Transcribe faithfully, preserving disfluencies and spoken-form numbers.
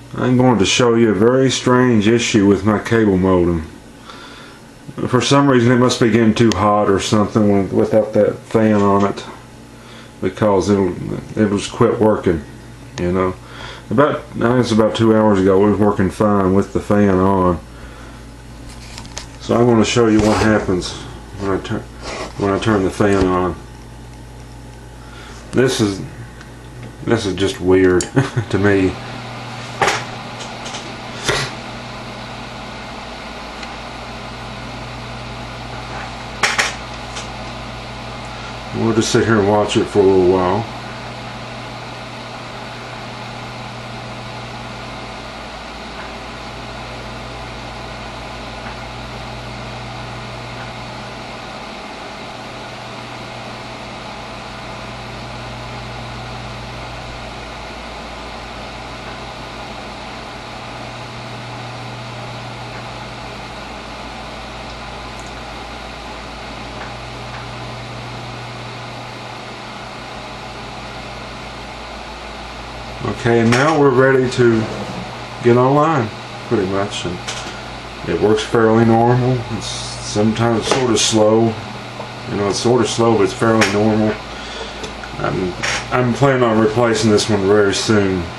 I'm going to show you a very strange issue with my cable modem. For some reason it must be getting too hot or something without that fan on it, because it it was quit working. You know, about I think it's about two hours ago it was working fine with the fan on. So I'm going to show you what happens when I turn when I turn the fan on. This is this is just weird to me. We'll just sit here and watch it for a little while. Okay, and now we're ready to get online, pretty much, and it works fairly normal. It's sometimes sort of slow, you know, it's sort of slow, but it's fairly normal. I'm, I'm planning on replacing this one very soon.